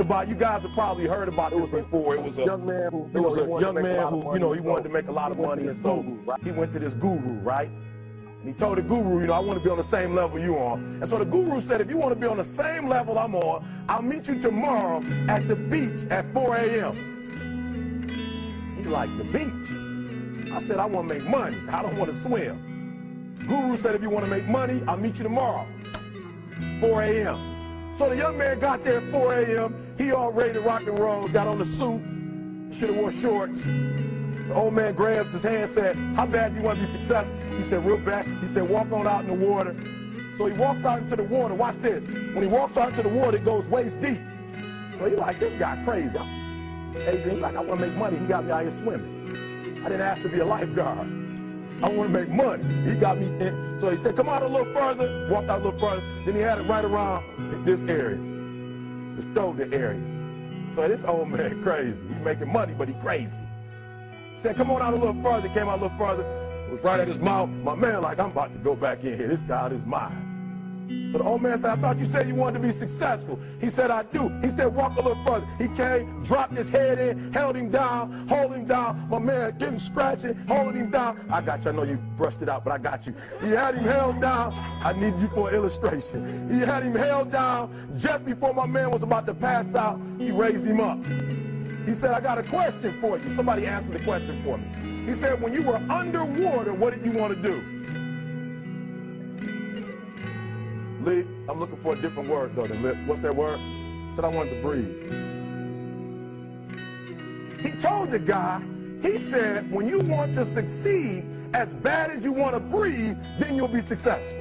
about, you guys have probably heard about this before. It was a young man who, you know, he wanted to make a lot of money, and so he went to this guru, right? And he told the guru, you know, I want to be on the same level you on. And so the guru said, if you want to be on the same level I'm on, I'll meet you tomorrow at the beach at 4 a.m. He like, the beach? I said, I want to make money. I don't want to swim. Guru said, if you want to make money, I'll meet you tomorrow, 4 a.m. So the young man got there at 4 a.m. He all ready to rock and roll, got on the suit, should have worn shorts. The old man grabs his hand and said, how bad do you want to be successful? He said, real bad. He said, walk on out in the water. So he walks out into the water. Watch this. When he walks out into the water, it goes waist deep. So he like, this guy crazy. Adrian, like, I want to make money. He got me out here swimming. I didn't ask to be a lifeguard. I want to make money. He got me in. So he said, come out a little further. Walked out a little further. Then he had it right around this area, the shoulder area. So this old man crazy. He's making money, but he crazy. He said, come on out a little further. Came out a little further. It was right at his mouth. My man like, I'm about to go back in here. This guy is mine. So the old man said, I thought you said you wanted to be successful. He said, I do. He said, walk a little further. He came, dropped his head in, held him down, hold him down. My man getting scratching, holding him down. I got you. I know you brushed it out, but I got you. He had him held down. I need you for an illustration. He had him held down. Just before my man was about to pass out, he raised him up. He said, I got a question for you. Somebody answer the question for me. He said, when you were underwater, what did you want to do? Lee, I'm looking for a different word, though, than lip. What's that word? He said, I wanted to breathe. He told the guy, he said, when you want to succeed as bad as you want to breathe, then you'll be successful.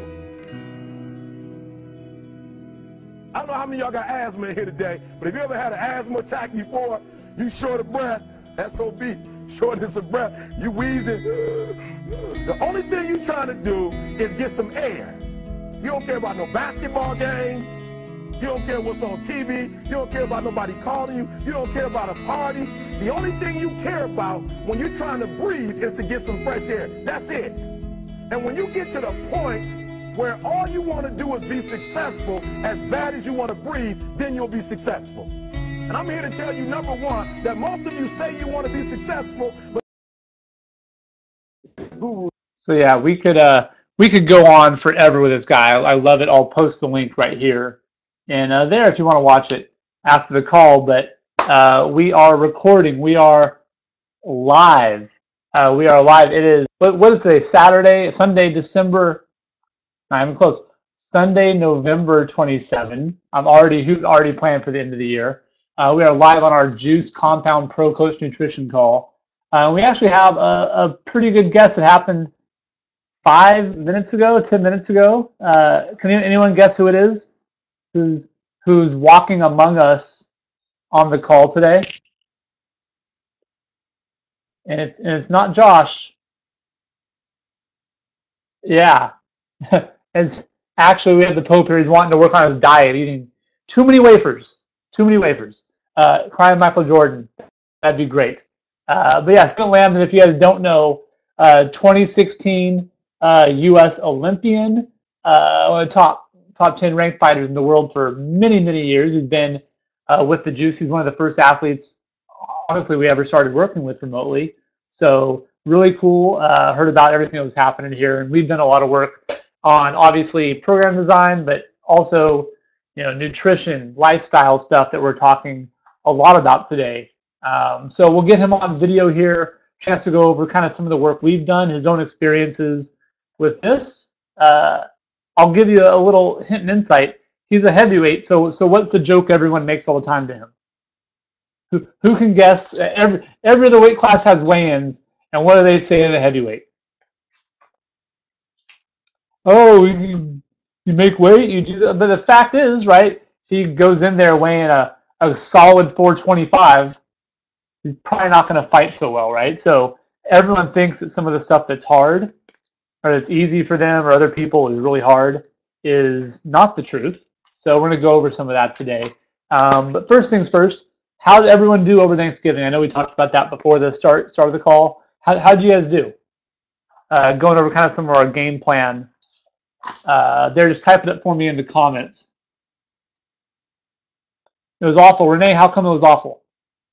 I don't know how many of y'all got asthma in here today, but if you ever had an asthma attack before, you short of breath, SOB, shortness of breath, you wheezing. The only thing you trying to do is get some air. You don't care about no basketball game. You don't care what's on TV. You don't care about nobody calling you. You don't care about a party. The only thing you care about when you're trying to breathe is to get some fresh air. That's it. And when you get to the point where all you want to do is be successful as bad as you want to breathe, then you'll be successful. And I'm here to tell you, number one, that most of you say you want to be successful, but so yeah, we could go on forever with this guy. I love it. I'll post the link right here and there if you want to watch it after the call. But we are recording. We are live. It is, what is today? Sunday, December, not even close. Sunday, November 27. I'm already planning for the end of the year. We are live on our Juice Compound ProCoach Nutrition call. We actually have a pretty good guest that happened 10 minutes ago. Can anyone guess who it is? Who's walking among us on the call today? And it's not Josh. Yeah. It's actually, we have the Pope here. He's wanting to work on his diet, eating too many wafers. Crying Michael Jordan. That'd be great. But yeah, Scott Lambdin, if you guys don't know, 2016 U.S. Olympian, one of the top 10 ranked fighters in the world for many, many years. He's been with the Juice. He's one of the first athletes, honestly, we ever started working with remotely. So really cool. Heard about everything that was happening here, and we've done a lot of work on obviously program design, but also nutrition, lifestyle stuff that we're talking a lot about today. So we'll get him on video here, chance to go over kind of some of the work we've done, his own experiences with this. I'll give you a little hint and insight. He's a heavyweight, so what's the joke everyone makes all the time to him? Who can guess? Every other weight class has weigh-ins, and what do they say in the heavyweight? Oh, you make weight, you do that. But the fact is, right, he goes in there weighing a solid 425. He's probably not going to fight so well, right? So everyone thinks that some of the stuff that's hard or that's easy for them or other people is really hard is not the truth. So we're going to go over some of that today. But first things first, how did everyone do over Thanksgiving? I know we talked about that before the start of the call. How did you guys do? Going over kind of some of our game plan. Just type it up for me in the comments. It was awful. Renee, how come it was awful?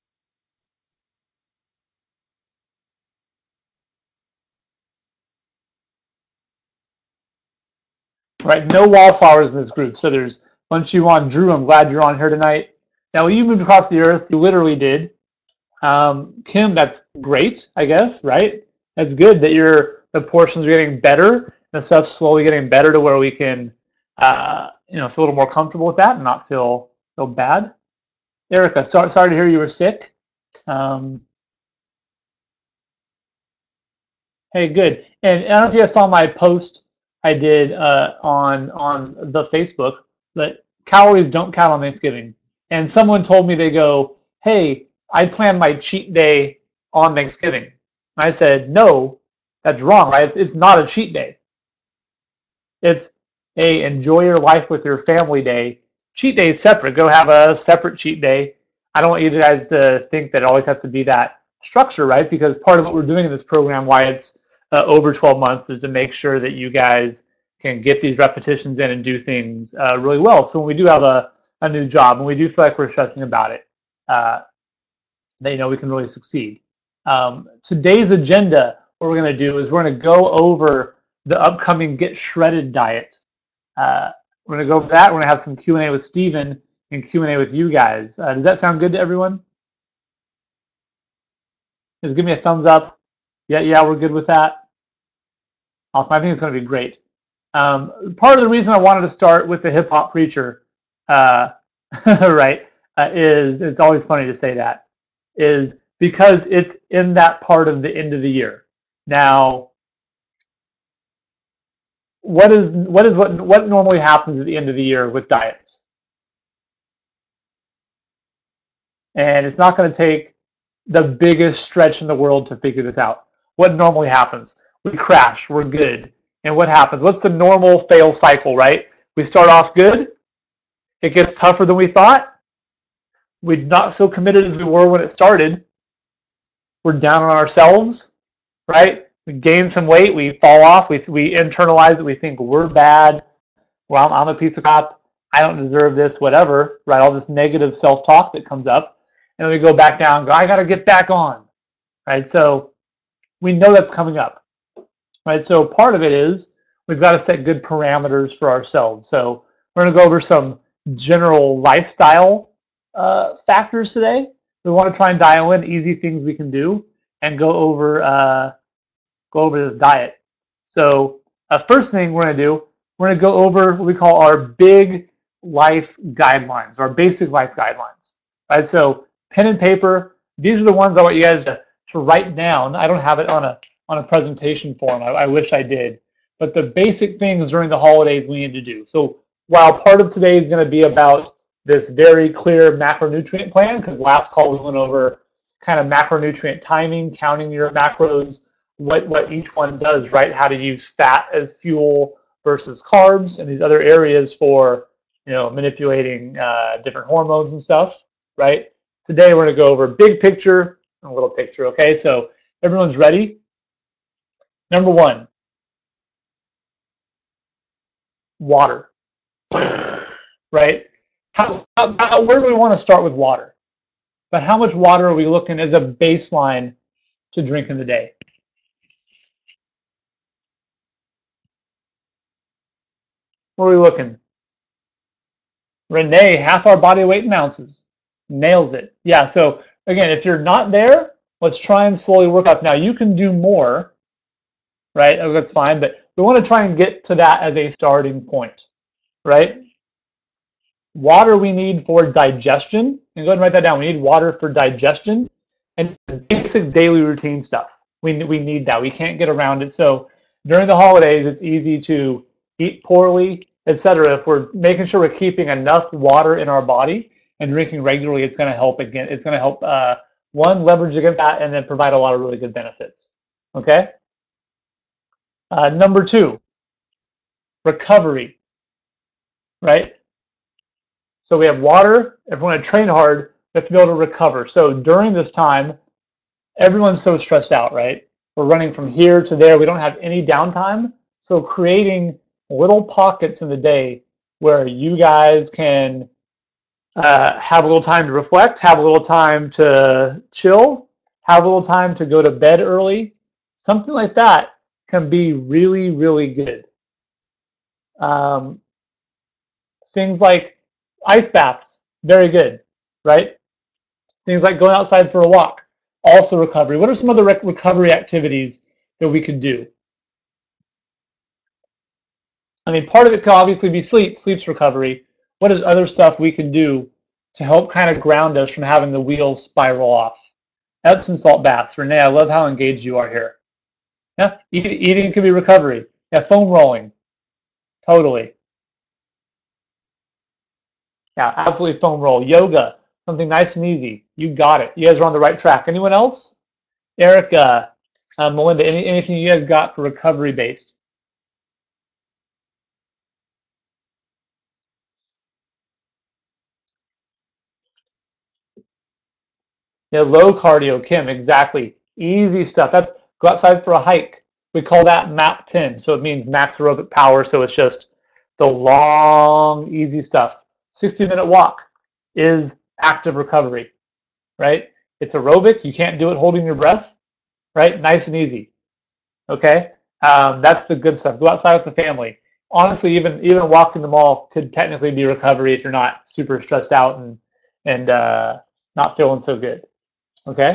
Right, no wallflowers in this group. So there's once you on Drew, I'm glad you're on here tonight. Now you moved across the earth, you literally did. Kim, that's great, I guess, right? That's good that the portions are getting better, the stuff's slowly getting better to where we can feel a little more comfortable with that and not feel bad. Erica, sorry to hear you were sick. Hey, good. And I don't know if you guys saw my post I did on the Facebook, but calories don't count on Thanksgiving. And someone told me, they go, hey, I plan my cheat day on Thanksgiving. And I said, no, that's wrong, right? It's not a cheat day. It's a enjoy your life with your family day. Cheat day is separate. Go have a separate cheat day. I don't want you guys to think that it always has to be that structure, right? Because part of what we're doing in this program, why it's over 12 months, is to make sure that you guys can get these repetitions in and do things really well. So when we do have a new job and we do feel like we're stressing about it, that we can really succeed. Today's agenda, what we're going to do is we're going to go over the upcoming Get Shredded diet. We're going to go over that. We're going to have some Q&A with Steven and Q&A with you guys. Does that sound good to everyone? Just give me a thumbs up. Yeah, we're good with that. Awesome. I think it's going to be great. Part of the reason I wanted to start with the hip hop preacher, right, is it's always funny to say that, is because it's in that part of the end of the year. Now, what normally happens at the end of the year with diets? And it's not going to take the biggest stretch in the world to figure this out. What normally happens? We crash, we're good. And what happens? What's the normal fail cycle, right? We start off good, it gets tougher than we thought, we're not so committed as we were when it started, we're down on ourselves, right? We gain some weight, we fall off, we internalize it, we think we're bad, well, I'm a piece of crap, I don't deserve this, whatever, right? All this negative self-talk that comes up. And then we go back down and go, I got to get back on, right? So we know that's coming up, right? So part of it is we've got to set good parameters for ourselves. So we're going to go over some general lifestyle factors today. We want to try and dial in easy things we can do and go over this diet. So first thing we're going to do, we're going to go over what we call our big life guidelines, our basic life guidelines, right? So pen and paper, these are the ones I want you guys to write down. I don't have it on a presentation form. I wish I did. But the basic things during the holidays we need to do. So while part of today is going to be about this very clear macronutrient plan, because last call we went over kind of macronutrient timing, counting your macros, what each one does, right? How to use fat as fuel versus carbs, and these other areas for manipulating different hormones and stuff, right? Today we're going to go over big picture and little picture, okay? So everyone's ready? Number one, water, right? Where do we want to start with water? But how much water are we looking as a baseline to drink in the day? Where are we looking? Renee, half our body weight in ounces. Nails it. Yeah, so again, if you're not there, let's try and slowly work up. Now, you can do more, right? Oh, that's fine, but we want to try and get to that as a starting point, right? Water we need for digestion, and go ahead and write that down. We need water for digestion and basic daily routine stuff. We need that. We can't get around it. So during the holidays, it's easy to eat poorly, etc. If we're making sure we're keeping enough water in our body and drinking regularly, it's going to help again. It's going to help one, leverage against that, and then provide a lot of really good benefits. Okay. Number two, recovery. Right. So we have water. If we want to train hard, we have to be able to recover. So during this time, everyone's so stressed out, right? We're running from here to there. We don't have any downtime. So creating little pockets in the day where you guys can have a little time to reflect, have a little time to chill, have a little time to go to bed early. Something like that can be really, really good. Things like ice baths, very good, right? Things like going outside for a walk, also recovery. What are some other recovery activities that we could do? I mean, part of it could obviously be sleep, sleep's recovery. What is other stuff we can do to help kind of ground us from having the wheels spiral off? Epsom salt baths. Renee, I love how engaged you are here. Yeah, eating can be recovery. Yeah, foam rolling. Totally. Yeah, absolutely foam roll. Yoga, something nice and easy. You got it. You guys are on the right track. Anyone else? Erica, Melinda, anything you guys got for recovery based? Yeah, low cardio, Kim, exactly. Easy stuff. That's go outside for a hike. We call that MAP 10. So it means max aerobic power. So it's just the long, easy stuff. 60-minute walk is active recovery, right? It's aerobic. You can't do it holding your breath, right? Nice and easy. Okay, that's the good stuff. Go outside with the family. Honestly, even walking the mall could technically be recovery if you're not super stressed out and not feeling so good. Okay.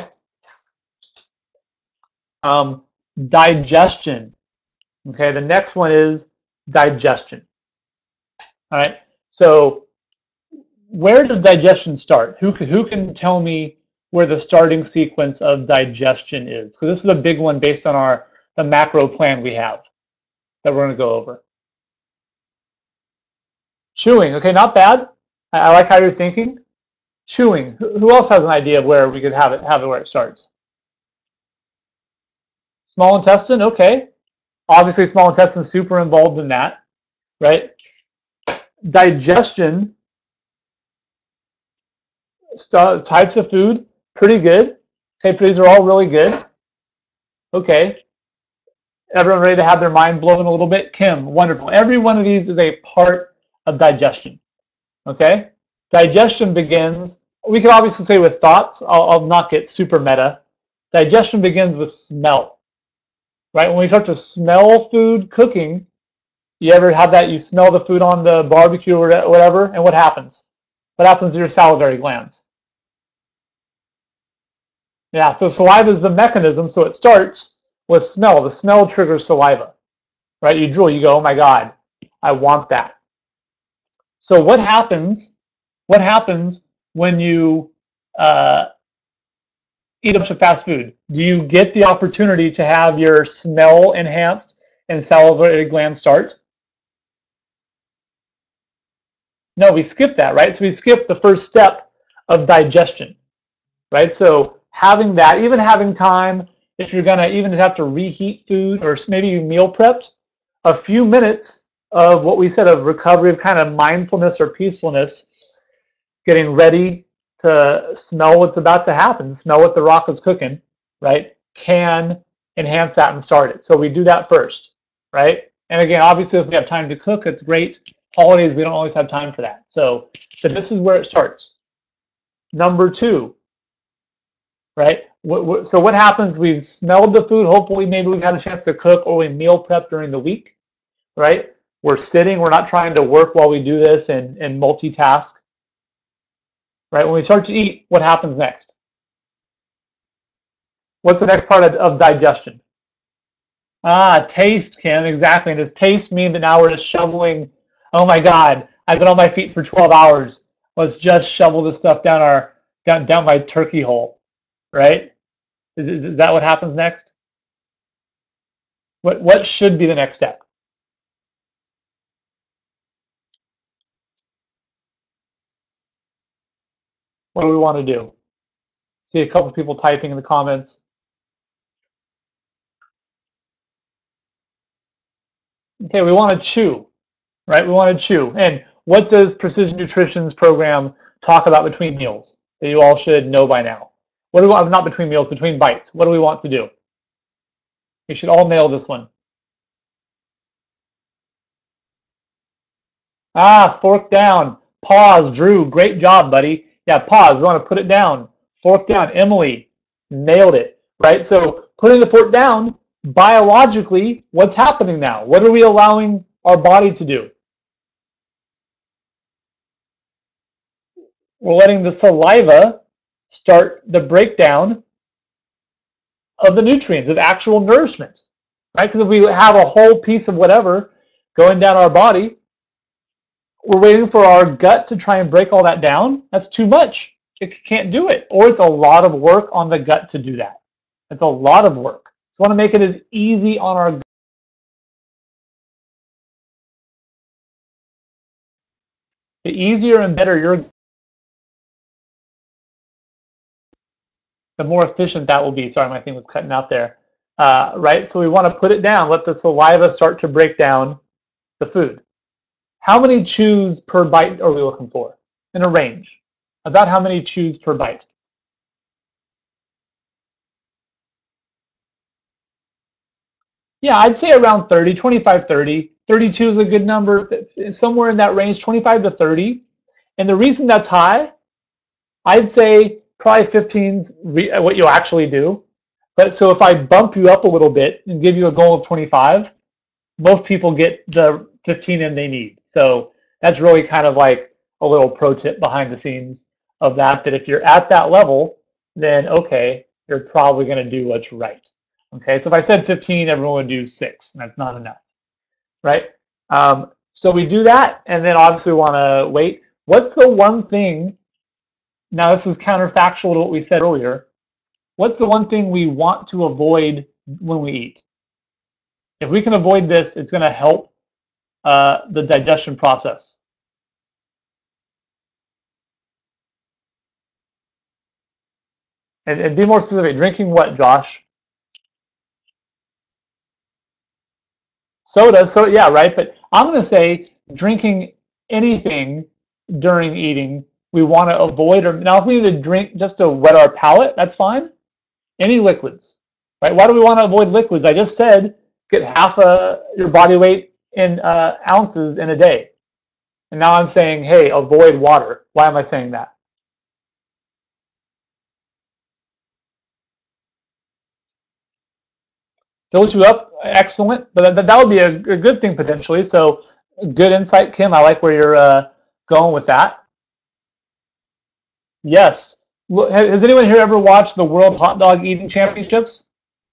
Digestion. Okay, the next one is digestion. All right. So where does digestion start? Who can tell me where the starting sequence of digestion is? Because this is a big one based on the macro plan we have that we're going to go over. Chewing. Okay, not bad. I like how you're thinking. Chewing. Who else has an idea of where we could have it where it starts? Small intestine. Okay. Obviously, small intestine is super involved in that, right? Digestion. Types of food. Pretty good. Okay, these are all really good. Okay. Everyone ready to have their mind blown a little bit? Kim, wonderful. Every one of these is a part of digestion. Okay? Digestion begins, we could obviously say with thoughts. I'll not get super meta. Digestion begins with smell. Right? When we start to smell food cooking, you ever have that? You smell the food on the barbecue or whatever, and what happens? What happens to your salivary glands? Yeah, so saliva is the mechanism, so it starts with smell. The smell triggers saliva, right? You drool, you go, oh my God, I want that. So what happens when you eat a bunch of fast food? Do you get the opportunity to have your smell enhanced and salivary gland start? No, we skip that, right? So we skip the first step of digestion, right? So having that, even having time, if you're gonna even have to reheat food or maybe you meal prepped, a few minutes of what we said of recovery, of kind of mindfulness or peacefulness, getting ready to smell what's about to happen, smell what the rock is cooking, right, can enhance that and start it. So we do that first, right? And again, obviously, if we have time to cook, it's great. Holidays, we don't always have time for that. So this is where it starts. Number two, right? So what happens? We've smelled the food. Hopefully, maybe we've had a chance to cook or we meal prep during the week, right? We're sitting. We're not trying to work while we do this and multitask, right? When we start to eat, what happens next? What's the next part of digestion? Taste, Kim, exactly. And does taste mean that now we're just shoveling, oh my God, I've been on my feet for 12 hours. Let's just shovel this stuff down my turkey hole, right? Is that what happens next? What should be the next step? What do we want to do? See a couple people typing in the comments. Okay, we want to chew, right? We want to chew. And what does Precision Nutrition's program talk about between meals that you all should know by now? What do we want, not between meals, between bites? What do we want to do? You should all nail this one. Fork down. Pause, Drew. Great job, buddy. Yeah, pause. We want to put it down. Fork down. Emily, nailed it. Right? So putting the fork down, biologically, what's happening now? What are we allowing our body to do? We're letting the saliva start the breakdown of the nutrients, of actual nourishment. Right? Because if we have a whole piece of whatever going down our body, we're waiting for our gut to try and break all that down. That's too much. It can't do it. Or it's a lot of work on the gut to do that. It's a lot of work. So we want to make it as easy on our gut. The easier and better the more efficient that will be. Sorry, my thing was cutting out there. Right? So we want to put it down, let the saliva start to break down the food. How many chews per bite are we looking for? In a range. About how many chews per bite? Yeah, I'd say around 30, 25, 30. 32 is a good number, somewhere in that range, 25 to 30. And the reason that's high, I'd say probably 15's what you'll actually do. But so if I bump you up a little bit and give you a goal of 25, most people get the 15 in they need. So that's really kind of like a little pro tip behind the scenes of that if you're at that level, then okay, you're probably going to do what's right. Okay, so if I said 15, everyone would do 6, and that's not enough, right? So we do that, and then obviously we want to wait. What's the one thing, now this is counterfactual to what we said earlier, what's the one thing we want to avoid when we eat? If we can avoid this, it's going to help the digestion process. And be more specific, drinking what, Josh? Soda, so yeah, right? But I'm going to say drinking anything during eating, we want to avoid. Or now, if we need to drink just to wet our palate, that's fine. Any liquids, right? Why do we want to avoid liquids? I just said get half your body weight in ounces in a day. And now I'm saying, hey, avoid water. Why am I saying that? Fills you up, excellent. But that would be a good thing potentially. So good insight, Kim. I like where you're going with that. Yes. Has anyone here ever watched the World Hot Dog Eating Championships?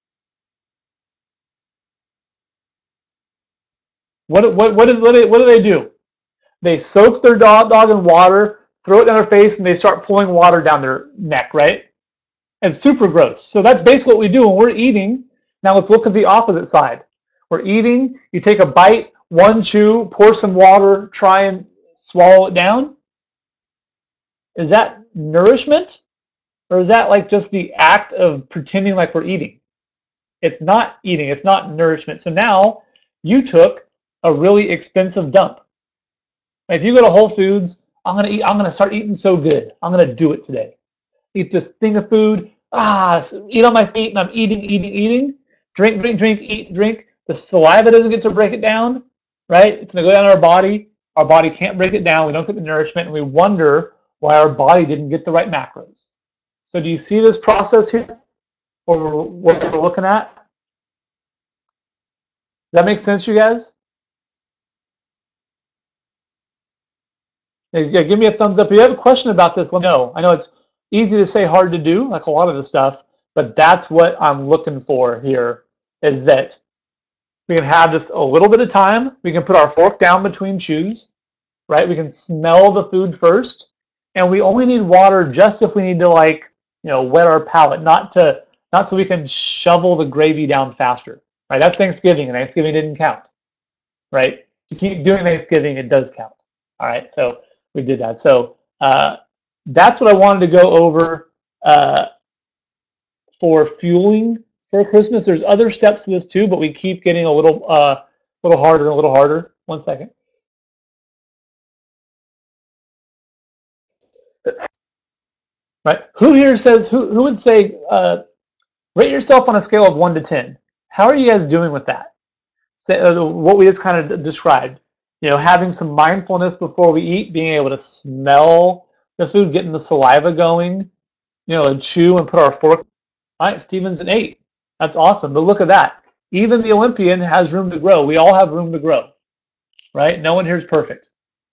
What do they do? They soak their dog in water, throw it down their face, and they start pulling water down their neck, right? It's super gross. So that's basically what we do when we're eating. Now let's look at the opposite side. We're eating, you take a bite, one chew, pour some water, try and swallow it down. Is that nourishment? Or is that like just the act of pretending like we're eating? It's not eating, it's not nourishment. So now you took a really expensive dump. If you go to Whole Foods, I'm gonna start eating so good. I'm gonna do it today. Eat this thing of food, eat on my feet, and I'm eating. Drink, eat, drink. The saliva doesn't get to break it down, right? It's gonna go down our body. Our body can't break it down. We don't get the nourishment, and we wonder why our body didn't get the right macros. So do you see this process here, or what we're looking at? Does that make sense, you guys? Yeah, give me a thumbs up. If you have a question about this, let me know. I know it's easy to say, hard to do, like a lot of the stuff, but that's what I'm looking for here, is that we can have just a little bit of time. We can put our fork down between chews, right? We can smell the food first, and we only need water just if we need to, like, wet our palate, not so we can shovel the gravy down faster, right? That's Thanksgiving, and Thanksgiving didn't count, right? To keep doing Thanksgiving, it does count. All right, so we did that. So that's what I wanted to go over for fueling for Christmas. There's other steps to this too, but we keep getting a little harder and a little harder. 1 second. Right? Who here says, who would say, rate yourself on a scale of 1 to 10? How are you guys doing with that? What we just kind of described. having some mindfulness before we eat, being able to smell the food, getting the saliva going, and chew and put our fork. All right, Steven's an 8. That's awesome. But look at that. Even the Olympian has room to grow. We all have room to grow, right? No one here is perfect.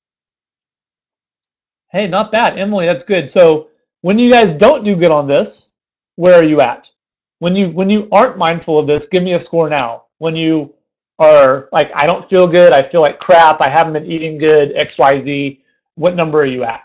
Hey, not bad. Emily, that's good. So when you guys don't do good on this, where are you at? When you aren't mindful of this, give me a score now. When you are like, I don't feel good, I feel like crap, I haven't been eating good, XYZ, what number are you at?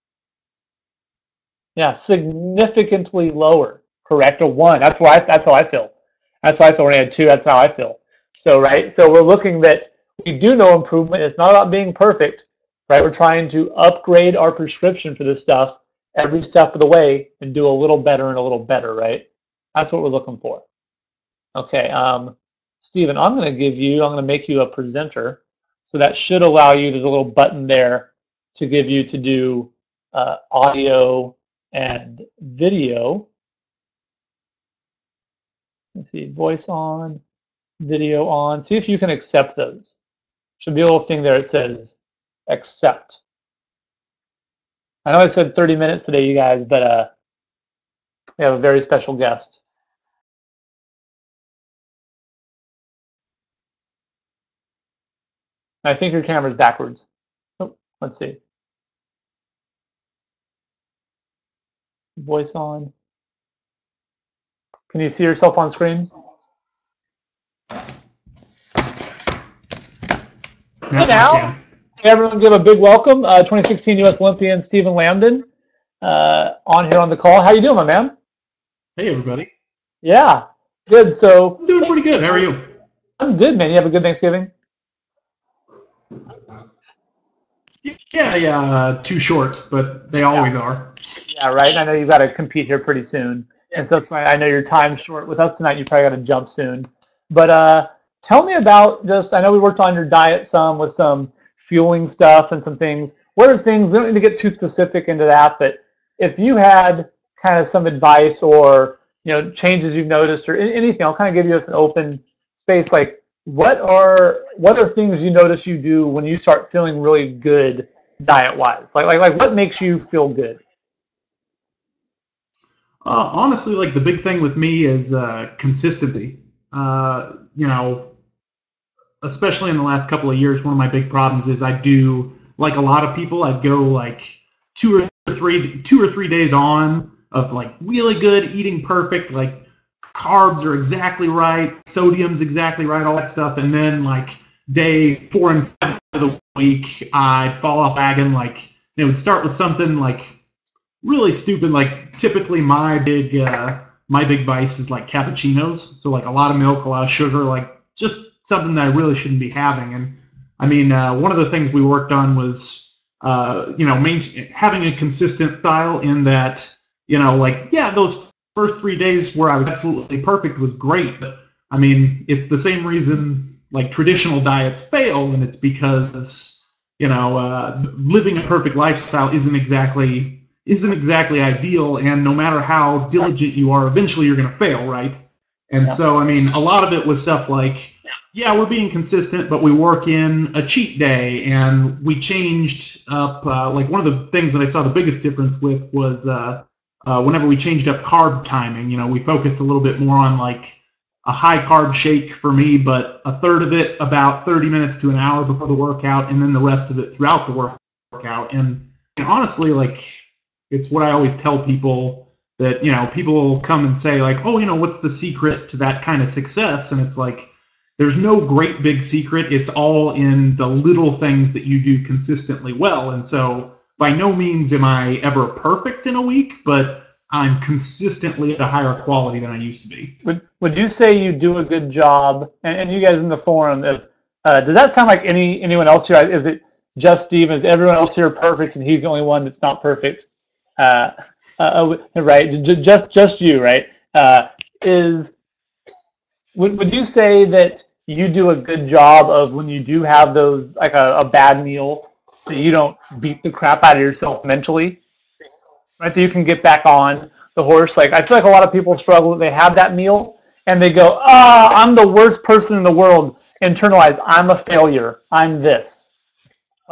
Yeah, significantly lower. Correct, a 1. That's how I feel. That's how I feel when I had 2. That's how I feel. So right, so we're looking that we do know improvement. It's not about being perfect, right? We're trying to upgrade our prescription for this stuff every step of the way and do a little better and a little better, right? That's what we're looking for. Okay, Stephen, I'm going to make you a presenter. So that should allow you, there's a little button there to give you to do audio and video. Let's see, voice on, video on. See if you can accept those. Should be a little thing there that says accept. I know I said 30 minutes today, you guys, but we have a very special guest. I think your camera's backwards. Oh, let's see. Voice on. Can you see yourself on screen? Hey now, everyone give a big welcome. 2016 U.S. Olympian Stephen Lambdin on here on the call. How you doing, my man? Hey, everybody. Yeah, good. So I'm doing pretty good. How are you? I'm good, man. You have a good Thanksgiving? Yeah. Too short, but they always are. Yeah, right. I know you've got to compete here pretty soon, and so I know your time's short with us tonight. You probably got to jump soon, but tell me about I know we worked on your diet some with some fueling stuff and some things. What are things, we don't need to get too specific into that, but if you had kind of some advice or, changes you've noticed or anything, I'll kind of give you an open space. Like, what are things you notice you do when you start feeling really good diet-wise? Like what makes you feel good? Honestly, like the big thing with me is consistency. Especially in the last couple of years, one of my big problems is I do, like a lot of people, I'd go like two or three days on of like really good, eating perfect, like carbs are exactly right, sodium's exactly right, all that stuff, and then like day 4 and 5 of the week, I'd fall off wagon. Like it would start with something like really stupid. Like typically my big vice is like cappuccinos, so like a lot of milk, a lot of sugar, like just something that I really shouldn't be having. And I mean, one of the things we worked on was, having a consistent style in that, those first 3 days where I was absolutely perfect was great. But I mean, it's the same reason like traditional diets fail, and it's because, living a perfect lifestyle isn't exactly ideal, and no matter how diligent you are, eventually you're going to fail, right? And so, I mean, a lot of it was stuff like, we're being consistent, but we work in a cheat day, and we changed up, like one of the things that I saw the biggest difference with was whenever we changed up carb timing. We focused a little bit more on like a high carb shake for me, but a third of it about 30 minutes to an hour before the workout, and then the rest of it throughout the workout. And honestly, like, it's what I always tell people that, people come and say like, oh, what's the secret to that kind of success? And it's like, there's no great big secret. It's all in the little things that you do consistently well. And so by no means am I ever perfect in a week, but I'm consistently at a higher quality than I used to be. Would you say you do a good job, and you guys in the forum, does that sound like anyone else here? Is it just Steve? Is everyone else here perfect and he's the only one that's not perfect? Right, just you, right? Would you say that you do a good job of when you do have those, like a bad meal, that you don't beat the crap out of yourself mentally, right? That you can get back on the horse? Like, I feel like a lot of people struggle. They have that meal and they go, I'm the worst person in the world. Internalize, I'm a failure. I'm this.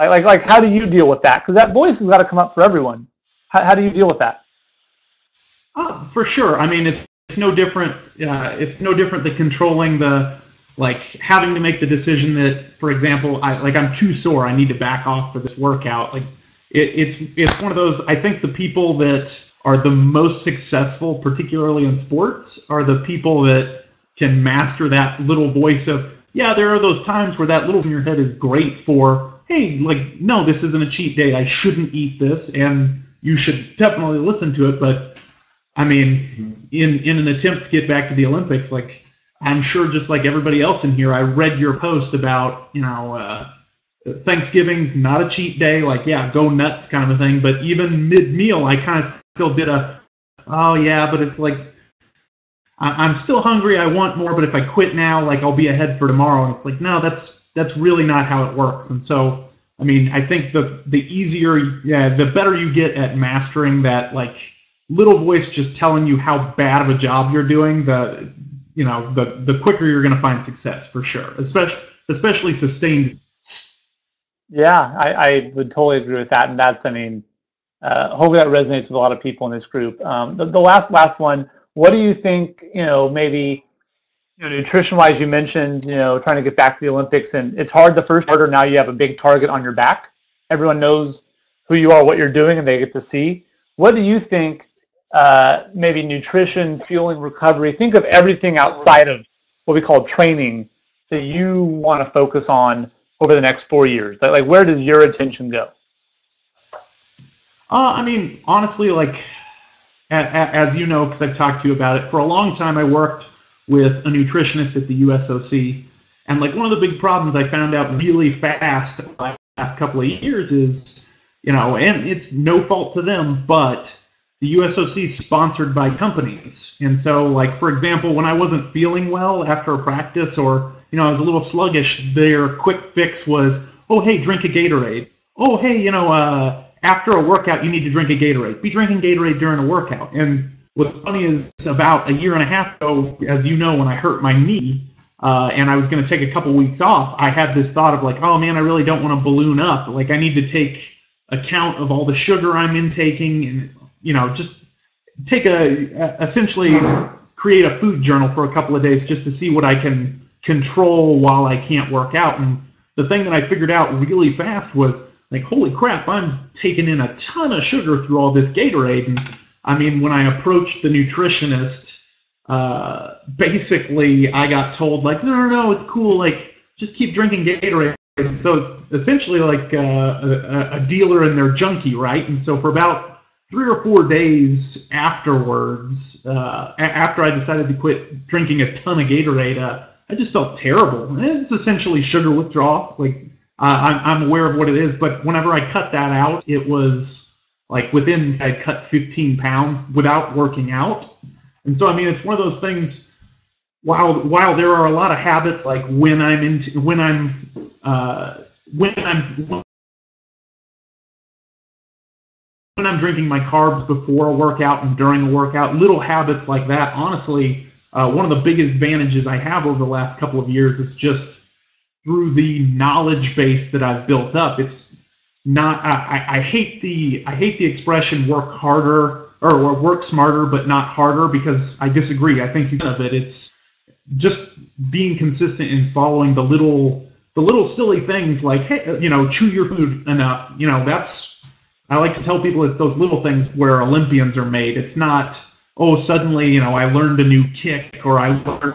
Like how do you deal with that? Because that voice has got to come up for everyone. How do you deal with that? For sure. I mean, it's no different. It's no different than controlling having to make the decision that, for example, I'm too sore. I need to back off for this workout. Like it's one of those. I think the people that are the most successful, particularly in sports, are the people that can master that little voice of, yeah, there are those times where that little in your head is great for, hey, no, this isn't a cheat day. I shouldn't eat this, and you should definitely listen to it. But I mean, in an attempt to get back to the Olympics, I'm sure just like everybody else in here, I read your post about, Thanksgiving's not a cheat day, go nuts kind of a thing. But even mid-meal, I kind of still did oh yeah, but it's I'm still hungry, I want more, but if I quit now, I'll be ahead for tomorrow. And it's no, that's really not how it works. And so, I mean, I think the better you get at mastering that, little voice just telling you how bad of a job you're doing, the quicker you're going to find success, for sure, especially sustained. Yeah, I would totally agree with that, and that's, hopefully that resonates with a lot of people in this group. The last one, what do you think, maybe, nutrition-wise, you mentioned, trying to get back to the Olympics, and it's hard the first quarter. Now you have a big target on your back. Everyone knows who you are, what you're doing, and they get to see. What do you think, maybe nutrition, fueling, recovery, think of everything outside of what we call training that you want to focus on over the next 4 years? Where does your attention go? Honestly, as you know, because I've talked to you about it, for a long time I worked with a nutritionist at the USOC, and one of the big problems I found out really fast the last couple of years is, and it's no fault to them, but the USOC is sponsored by companies. And so, for example, when I wasn't feeling well after a practice, or, I was a little sluggish, their quick fix was, oh, hey, drink a Gatorade. Oh, hey, after a workout, you need to drink a Gatorade. Be drinking Gatorade during a workout. And what's funny is about a year and a half ago, as you know, when I hurt my knee, and I was going to take a couple weeks off, I had this thought of oh, man, I really don't want to balloon up. I need to take account of all the sugar I'm intaking and, just take essentially create a food journal for a couple of days just to see what I can control while I can't work out. And the thing that I figured out really fast was, holy crap, I'm taking in a ton of sugar through all this Gatorade. And when I approached the nutritionist, basically I got told no, it's cool, just keep drinking Gatorade. And so it's essentially a dealer and their junkie, right? And so for about 3 or 4 days afterwards, after I decided to quit drinking a ton of Gatorade, I just felt terrible. And it's essentially sugar withdrawal. I'm aware of what it is, but whenever I cut that out, it was I cut 15 pounds without working out. And so, it's one of those things, while there are a lot of habits, when I'm drinking my carbs before a workout and during a workout, little habits like that, honestly, one of the big advantages I have over the last couple of years is just through the knowledge base that I've built up. It's not, I hate the expression work harder or work smarter but not harder, because I disagree. I think it's just being consistent in following the little silly things hey, chew your food enough. I like to tell people it's those little things where Olympians are made. It's not, oh, suddenly, I learned a new kick, or I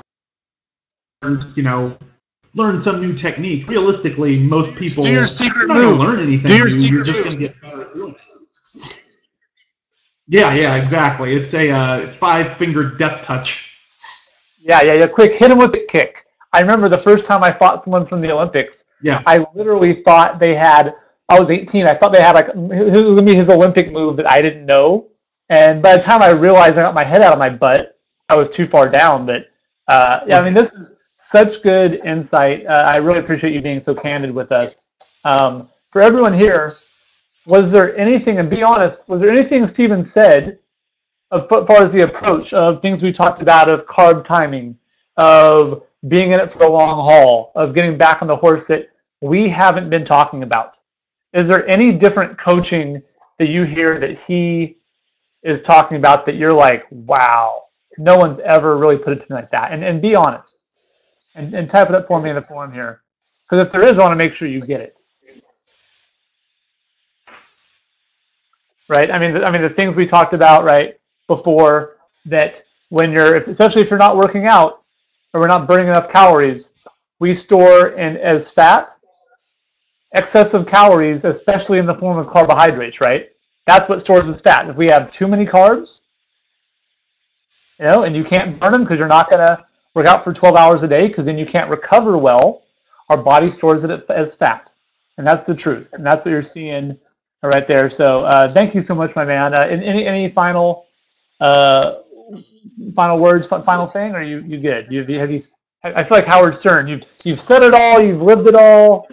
learned some new technique. Realistically, most people do your secret not move. Learn anything. Do your secret just going to get better at doing it. Yeah, exactly. It's a 5-finger death touch. Yeah. Quick, hit him with the kick. I remember the first time I fought someone from the Olympics. Yeah. I literally thought they had. I was 18. I thought they had it was gonna be his Olympic move that I didn't know. And by the time I realized I got my head out of my butt, I was too far down. But this is such good insight. I really appreciate you being so candid with us. For everyone here, was there anything, and be honest, was there anything Stephen said as far as the approach of things we talked about, of carb timing, of being in it for the long haul, of getting back on the horse, that we haven't been talking about? is there any different coaching that you hear that he is talking about that you're like, wow, no one's ever really put it to me like that? And be honest. And type it up for me in the forum here. Because if there is, I want to make sure you get it. Right? I mean, the things we talked about, right, before, that when especially if you're not working out or we're not burning enough calories, we store as fat excessive calories, especially in the form of carbohydrates, right? That's what stores as fat. If we have too many carbs, and you can't burn them because you're not going to work out for 12 hours a day, because then you can't recover well, our body stores it as fat. And that's the truth. And that's what you're seeing right there. So thank you so much, my man. Any final words, final thing, or you good? I feel like Howard Stern. You've said it all. You've lived it all.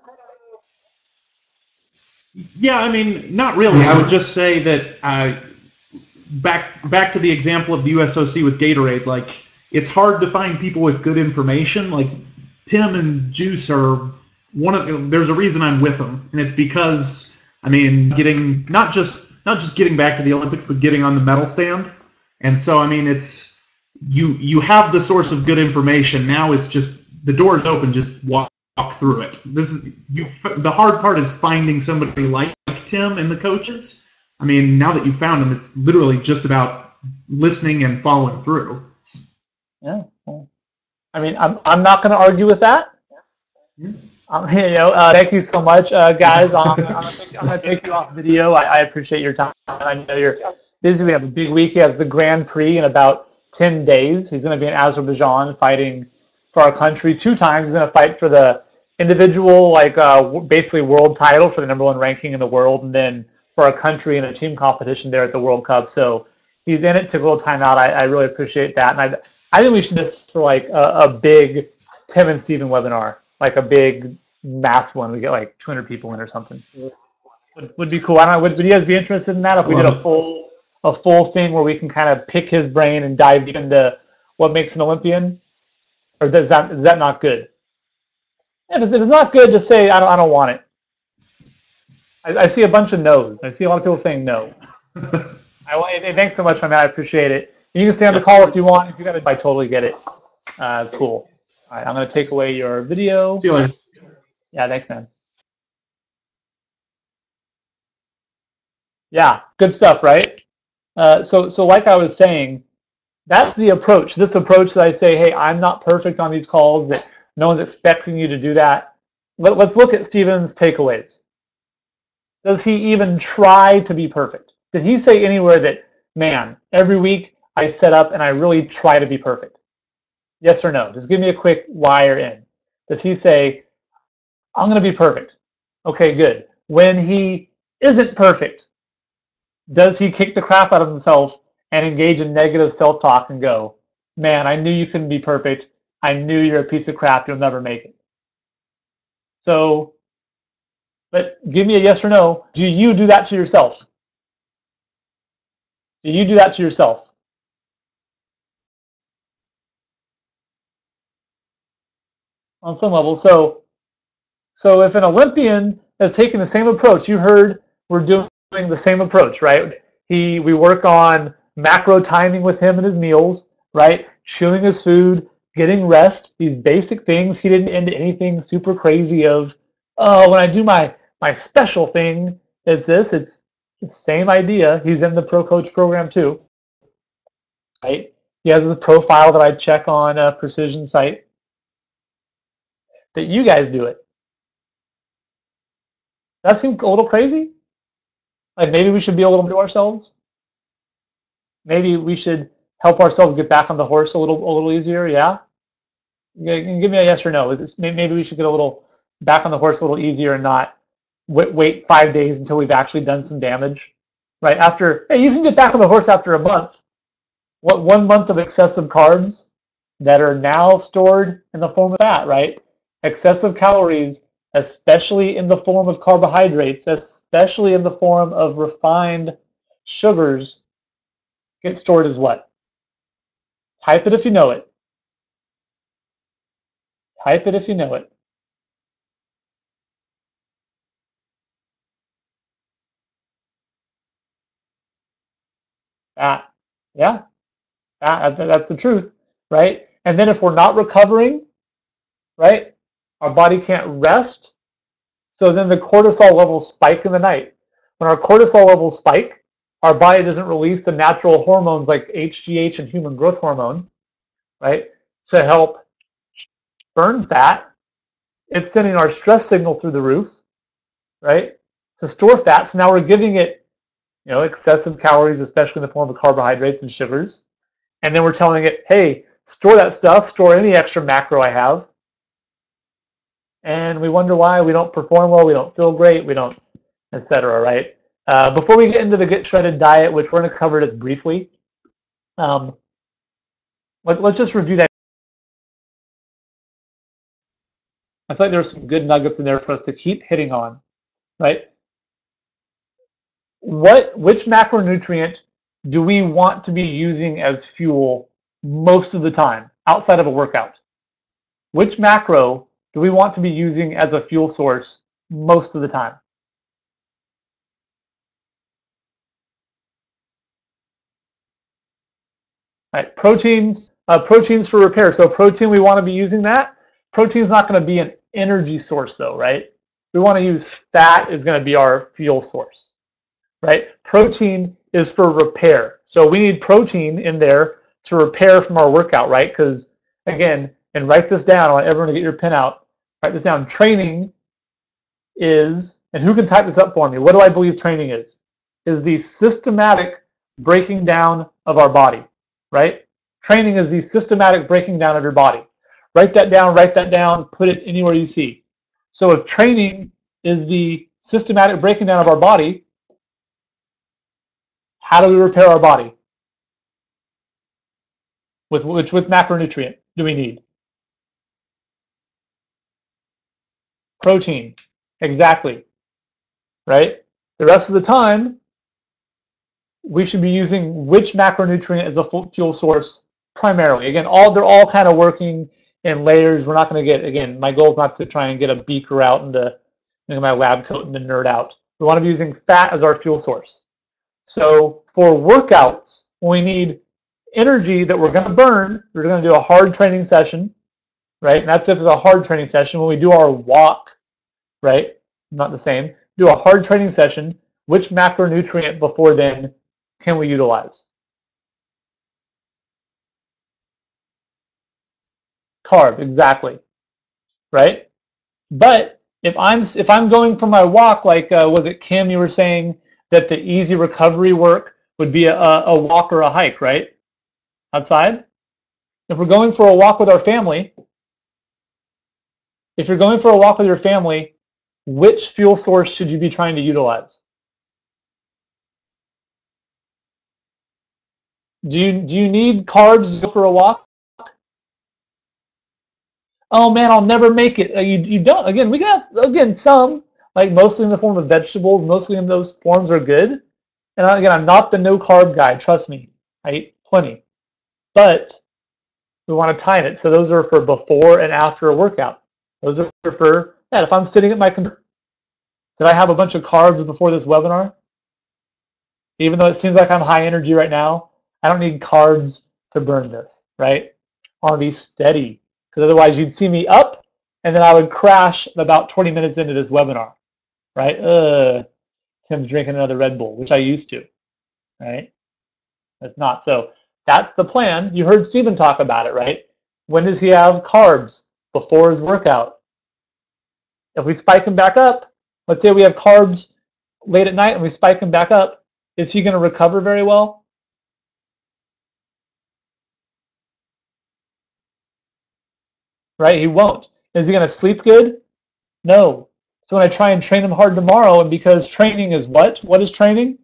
Yeah, I mean, not really. I would just say that back to the example of the USOC with Gatorade. Like, it's hard to find people with good information. Like, Tim and Juice are there's a reason I'm with them, and it's because, I mean, getting not just getting back to the Olympics, but getting on the medal stand. And so, I mean, it's you have the source of good information. Now it's just the door is open. Just walk through it. The hard part is finding somebody like Tim and the coaches. I mean, now that you've found them, it's literally just about listening and following through. Yeah. Well, I mean, I'm not going to argue with that. Yeah. Thank you so much, guys. I'm going to take you off video. I appreciate your time. I know you're busy. We have a big week. He has the Grand Prix in about 10 days. He's going to be in Azerbaijan fighting for our country 2 times. He's going to fight for the individual, basically world title for the #1 ranking in the world, and then for our country in a team competition there at the World Cup. So he's in it. Took a little time out. I really appreciate that. And I think we should just for a big Tim and Steven webinar, like a big mass one. We get like 200 people in or something. Would be cool. I don't know. Would you guys be interested in that if we did a full thing where we can kind of pick his brain and dive into what makes an Olympian? Or is that not good? If it's not good, just say I don't want it. I see a bunch of no's. I see a lot of people saying no. Thanks so much, my man. I appreciate it. You can stay on the call if you want. If you got it, I totally get it. Cool. All right, I'm going to take away your video. See you later. Yeah, thanks, man. Yeah, good stuff, right? So like I was saying, that's the approach. This approach that I say, hey, I'm not perfect on these calls, that no one's expecting you to do that. Let's look at Steven's takeaways. Does he even try to be perfect? Did he say anywhere that, man, every week I set up and I really try to be perfect? Yes or no? Just give me a quick Y or N. Does he say, I'm going to be perfect? Okay, good. When he isn't perfect, does he kick the crap out of himself and engage in negative self-talk and go, man, I knew you couldn't be perfect. I knew you're a piece of crap. You'll never make it. So, but give me a yes or no. Do you do that to yourself? Do you do that to yourself? On some level. So if an Olympian is taking the same approach, you heard we're doing the same approach, right? We work on macro timing with him and his meals, right? Chewing his food, getting rest, these basic things. He didn't into anything super crazy of, oh, when I do my special thing, it's this. It's the same idea. He's in the ProCoach program too, right? He has this profile that I check on a Precision site. That you guys do it. That seems a little crazy. Like maybe we should be a little to ourselves. Maybe we should help ourselves get back on the horse a little easier. Yeah. Give me a yes or no. Maybe we should get a little back on the horse a little easier and not wait 5 days until we've actually done some damage. Right hey, you can get back on the horse after a month. What 1 month of excessive carbs that are now stored in the form of fat, right? Excessive calories, especially in the form of carbohydrates, especially in the form of refined sugars, get stored as what? Type it if you know it. Type it if you know it. Fat. Yeah, that's the truth, right? And then if we're not recovering, right, our body can't rest. So then the cortisol levels spike in the night. When our cortisol levels spike, our body doesn't release the natural hormones like HGH and human growth hormone, right, to help burn fat. It's sending our stress signal through the roof, right, to store fat. So now we're giving it, excessive calories, especially in the form of carbohydrates and sugars. And then we're telling it, hey, store that stuff, store any extra macro I have. And we wonder why we don't perform well, we don't feel great, we don't, etc., right? Before we get into the Get Shredded diet, which we're going to cover this briefly, let's just review that. I feel like there's some good nuggets in there for us to keep hitting on, right? Which macronutrient do we want to be using as fuel most of the time outside of a workout? Which macro do we want to be using as a fuel source most of the time? Right, proteins for repair. So protein, we want to be using that. Protein is not going to be an energy source though, right? We want to use fat is going to be our fuel source, right? Protein is for repair. So we need protein in there to repair from our workout, right? Because again, and write this down, I want everyone to get your pen out. Write this down. Training is, and who can type this up for me? What do I believe training is? Is the systematic breaking down of our body, right? Training is the systematic breaking down of your body. Write that down, put it anywhere you see. So if training is the systematic breaking down of our body, how do we repair our body? With macronutrient do we need? Protein, exactly, right? The rest of the time, we should be using which macronutrient as a fuel source primarily. Again, they're all kind of working in layers. We're not going to get, again, my goal is not to try and get a beaker out into my lab coat and then nerd out. We want to be using fat as our fuel source. So for workouts, when we need energy that we're going to burn, we're going to do a hard training session, right? And that's if it's a hard training session. When we do our walk, right? Not the same. Do a hard training session. Which macronutrient before then can we utilize? Carb, exactly, right? But if I'm going for my walk, like was it Kim? You were saying that the easy recovery work would be a walk or a hike, right? Outside. If we're going for a walk with our family, if you're going for a walk with your family, which fuel source should you be trying to utilize? Do you need carbs to go for a walk? Oh man, I'll never make it. You don't. Again, we got some, like mostly in the form of vegetables, mostly in those forms are good. And again, I'm not the no carb guy. Trust me, I eat plenty, but we want to time it. So those are for before and after a workout. Those are for if I'm sitting at my computer. Did I have a bunch of carbs before this webinar? Even though it seems like I'm high energy right now, I don't need carbs to burn this, right? I want to be steady, because otherwise you'd see me up and then I would crash about 20 minutes into this webinar, right? Tim's drinking another Red Bull, which I used to, right? That's not. So that's the plan. You heard Stephen talk about it, right? When does he have carbs? Before his workout. If we spike him back up, let's say we have carbs late at night and we spike him back up, is he going to recover very well? Right? He won't. Is he going to sleep good? No. So when I try and train him hard tomorrow, and because training is what? What is training?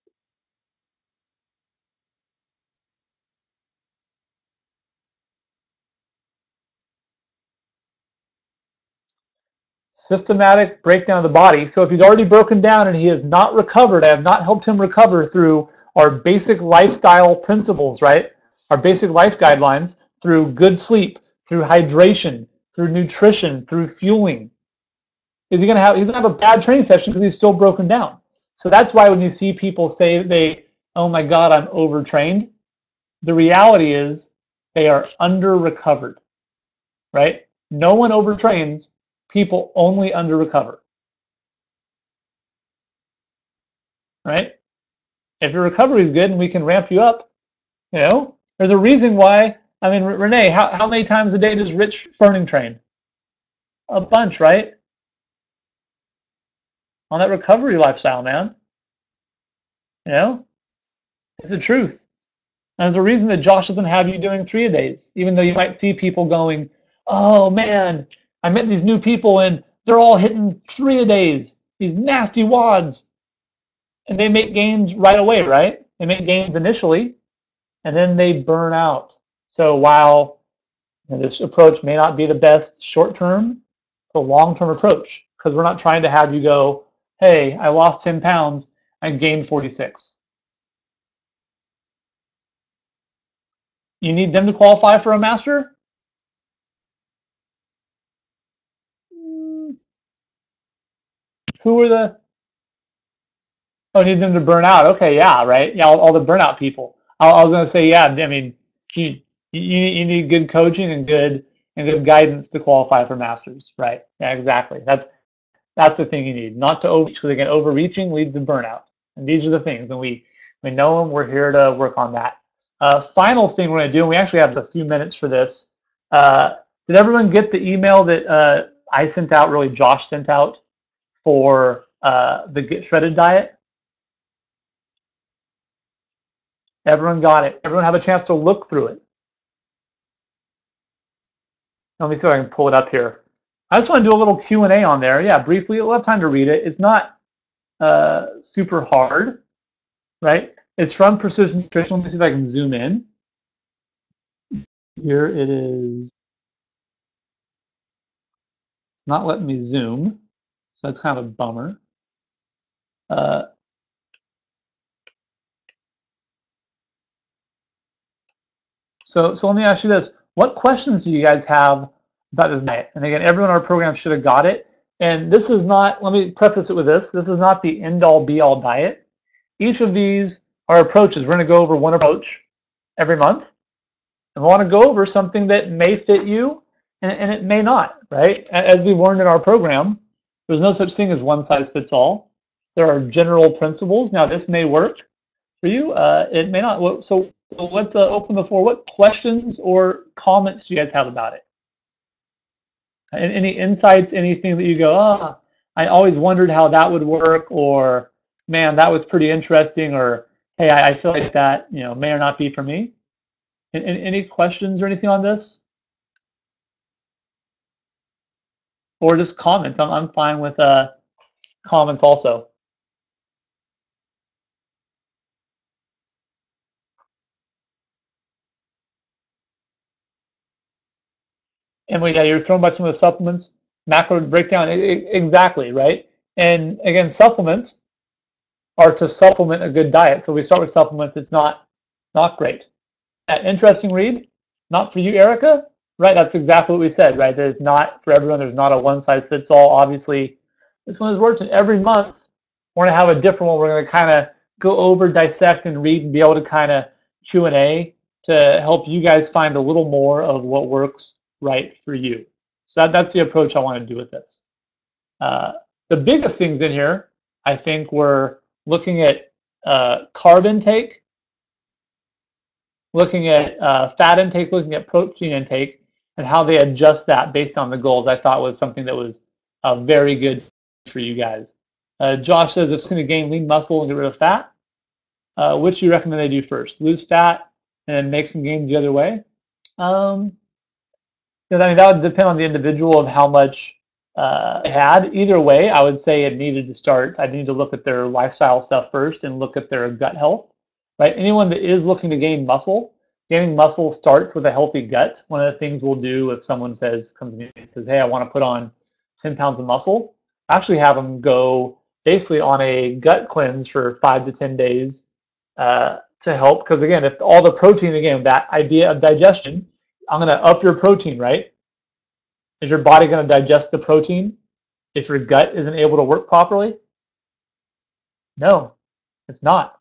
Systematic breakdown of the body. So if he's already broken down and he has not recovered, I have not helped him recover through our basic lifestyle principles, right? Our basic life guidelines, through good sleep, through hydration, through nutrition, through fueling. He's gonna have a bad training session because he's still broken down. So that's why when you see people say they oh my God, I'm overtrained. The reality is they are under-recovered, right? No one overtrains. People only under-recover, right? If your recovery is good and we can ramp you up, there's a reason why. I mean, Renee, how many times a day does Rich Furning train? A bunch, right? On that recovery lifestyle, man. It's the truth. And there's a reason that Josh doesn't have you doing 3-a-days, even though you might see people going, oh man, I met these new people and they're all hitting 3-a-days, these nasty wads. And they make gains right away, right? They make gains initially, and then they burn out. So while this approach may not be the best short term, it's a long term approach because we're not trying to have you go, hey, I lost 10 pounds, I gained 46. You need them to qualify for a master? Who are the? Oh, need them to burn out. Okay, yeah, right. Yeah, all the burnout people. I was gonna say, yeah. I mean, you you need good coaching and good guidance to qualify for masters, right? Yeah, exactly. That's the thing you need. Not to overreach, because again, overreaching leads to burnout. And these are the things, and we know them. We're here to work on that. Final thing we're gonna do, and we actually have a few minutes for this. Did everyone get the email that I sent out? Really, Josh sent out for the Get Shredded diet. Everyone got it. Everyone have a chance to look through it. Let me see if I can pull it up here. I just want to do a little Q&A on there. Yeah, briefly. We'll have time to read it. It's not super hard, right? It's from Precision Nutrition. Let me see if I can zoom in. Here it is. Not letting me zoom, so that's kind of a bummer. So let me ask you this. What questions do you guys have about this diet? And again, everyone in our program should have got it. And this is not, let me preface it with this. This is not the end-all be-all diet. Each of these are approaches. We're going to go over one approach every month. And we want to go over something that may fit you and it may not, right? As we've learned in our program, there's no such thing as one size fits all. There are general principles. Now, this may work for you. It may not. So let's open the floor. What questions or comments do you guys have about it? Any insights, anything that you go, I always wondered how that would work, or man, that was pretty interesting, or hey, I feel like that may or not be for me. Any questions or anything on this? Or just comments. I'm fine with comments also. Emily, yeah, you're thrown by some of the supplements. Macro breakdown, exactly, right? And again, supplements are to supplement a good diet. So we start with supplements. It's not great. Interesting read. Not for you, Erica. Right, that's exactly what we said, right? There's not for everyone. There's not a one size fits all. Obviously, this one has worked, and every month we're gonna have a different one. We're gonna kind of go over, dissect, and read, and be able to kind of Q&A to help you guys find a little more of what works right for you. So that's the approach I want to do with this. The biggest things in here, I think, we're looking at carb intake, looking at fat intake, looking at protein intake, and how they adjust that based on the goals. I thought was something that was very good for you guys. Josh says if it's going to gain lean muscle and get rid of fat, which do you recommend they do first? Lose fat and then make some gains the other way? I mean, that would depend on the individual of how much they had. Either way, I would say it needed to start. I need to look at their lifestyle stuff first and look at their gut health. Right? Anyone that is looking to gain muscle, gaining muscle starts with a healthy gut. One of the things we'll do if someone comes to me and says, hey, I want to put on 10 pounds of muscle, I actually have them go basically on a gut cleanse for 5 to 10 days to help. Because again, if all the protein, again, that idea of digestion, I'm going to up your protein, right? Is your body going to digest the protein if your gut isn't able to work properly? No, it's not.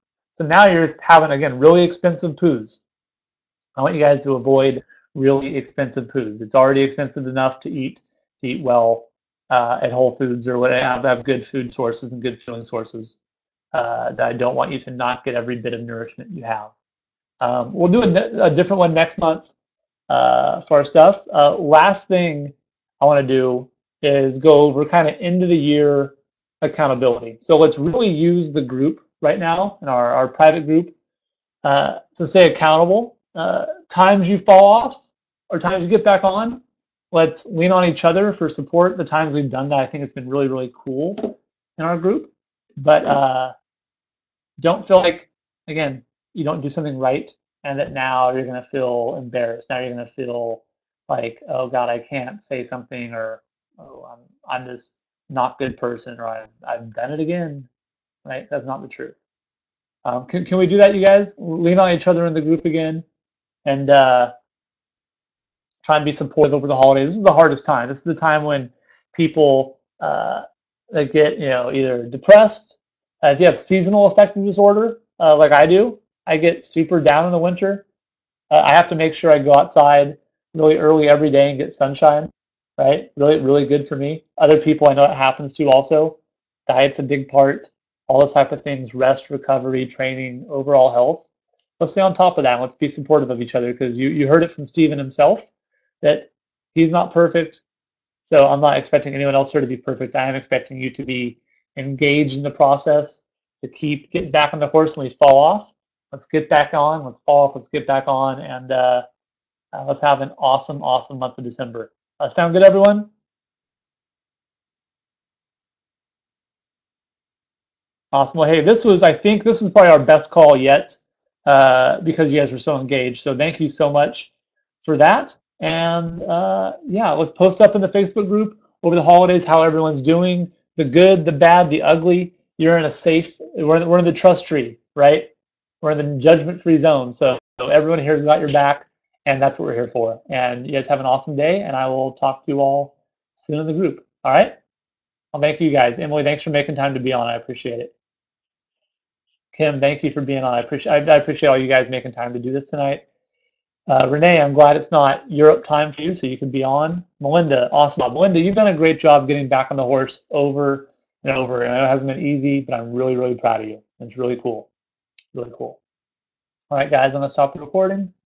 So now you're just having, again, really expensive poos. I want you guys to avoid really expensive poos. It's already expensive enough to eat well at Whole Foods or whatever, have good food sources and good filling sources. That I don't want you to not get every bit of nourishment you have. We'll do a different one next month for our stuff. Last thing I want to do is go over kind of end of the year accountability. So let's really use the group right now in our private group to stay accountable. Times you fall off or times you get back on, let's lean on each other for support. The times we've done that, I think it's been really, really cool in our group. But don't feel like, again, you don't do something right and that now you're going to feel embarrassed. Now you're going to feel like, oh God, I can't say something, or oh, I'm this not good person, or I've done it again, right? That's not the truth. Can we do that, you guys? Lean on each other in the group again and try and be supportive over the holidays. This is the hardest time. This is the time when people that get, either depressed. If you have seasonal affective disorder, like I do, I get super down in the winter. I have to make sure I go outside really early every day and get sunshine, right? Really, really good for me. Other people I know it happens to also. Diet's a big part. All those type of things, rest, recovery, training, overall health. Let's stay on top of that. Let's be supportive of each other, because you heard it from Steven himself that he's not perfect. So I'm not expecting anyone else here to be perfect. I am expecting you to be engaged in the process, to keep getting back on the horse when we fall off. Let's get back on. Let's fall off. Let's get back on. And let's have an awesome, awesome month of December. Sound good, everyone? Awesome. Well, hey, I think this is probably our best call yet because you guys were so engaged. So thank you so much for that. And yeah, let's post up in the Facebook group over the holidays how everyone's doing, the good, the bad, the ugly. You're in a safe, we're in the trust tree, right? We're in the judgment-free zone. So everyone here has got your back, and that's what we're here for. And you guys have an awesome day, and I will talk to you all soon in the group. All right? Well, thank you guys. Emily, thanks for making time to be on. I appreciate it. Kim, thank you for being on. I appreciate all you guys making time to do this tonight. Renee, I'm glad it's not Europe time for you, so you can be on. Melinda, awesome. Melinda, you've done a great job getting back on the horse over and over. And I know it hasn't been easy, but I'm really, really proud of you. It's really cool. Really cool. All right, guys, I'm going to stop the recording.